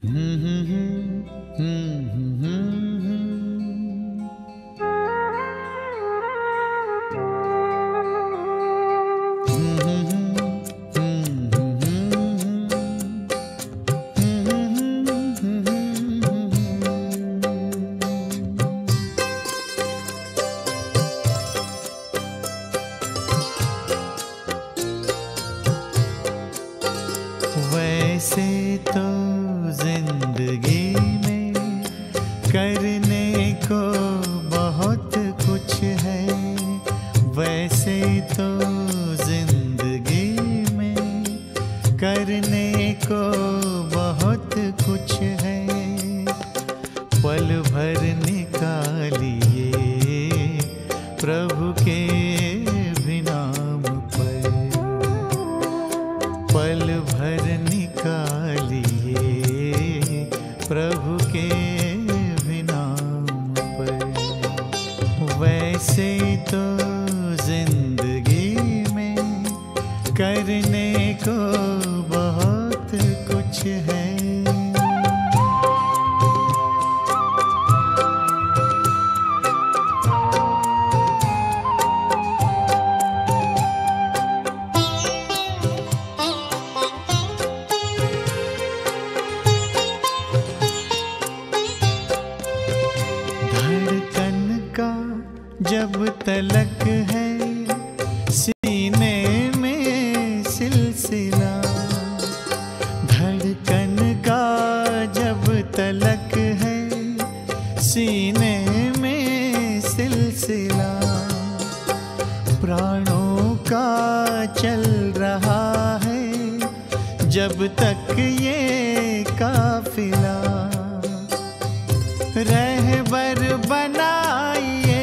वैसे तो जिंदगी में करने को बहुत कुछ है, वैसे तो जिंदगी में करने को बहुत कुछ है। पल भर निकालिए प्रभु के भी नाम पर, पल भर निकालिए प्रभु के भी नाम पर। वैसे तो जिंदगी में करने को बहुत कुछ है। जब तलक है सीने में सिलसिला, धड़कन का जब तलक है सीने में सिलसिला, प्राणों का चल रहा है जब तक ये काफिला। रहबर बनाइए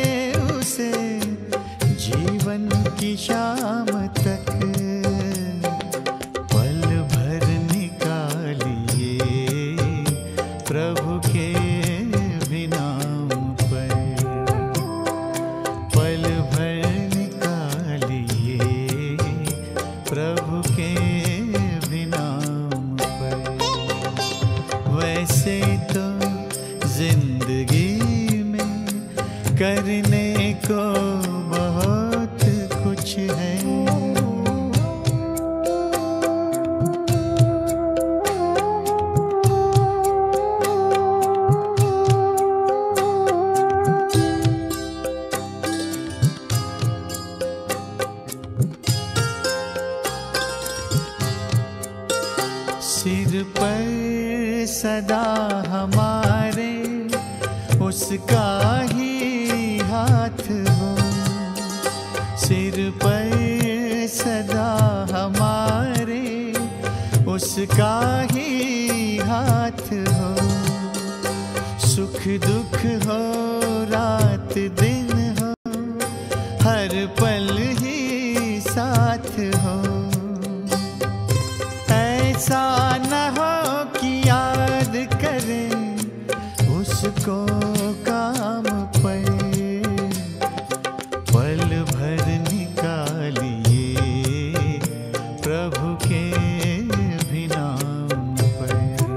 जीवन की शाम तक, पल भर निकालिए प्रभु के भी नाम पर, पल भर निकालिए प्रभु के भी नाम पर। वैसे तो जिंदगी में करने को बहुत कुछ है। सिर पर सदा हमारे उसका ही हाथ हो, सिर पर सदा हमारे उसका ही हाथ हो। सुख दुख हो रात दिन हो, हर पल ही साथ हो। ऐसा न हो कि याद करें उसको काम पर, पल भर निकालिए प्रभु के भी नाम पर,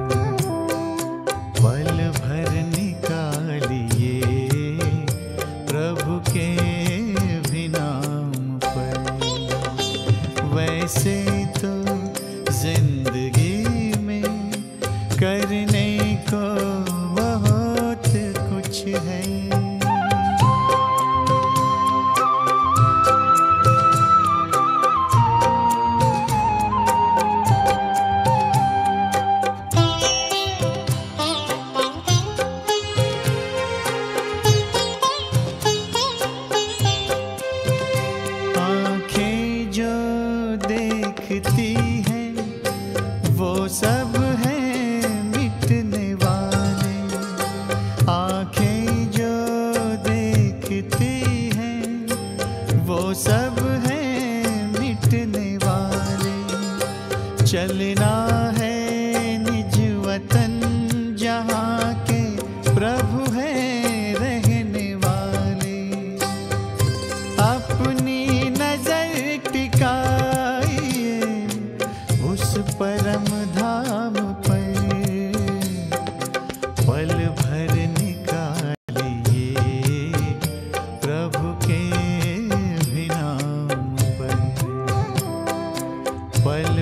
पल भर निकालिए प्रभु के भी नाम पर। वैसे तो जिंदगी में करने को बहुत कुछ है। आँखें जो देखती हैं वो सब हैं मिटने वाले, आँखें जो देखती हैं वो सब हैं मिटने वाले। चलना है निज वतन जहाँ के प्रभु हैं रहने वाले, अपनी नजर टिकाइए उस परम धाम पर, पल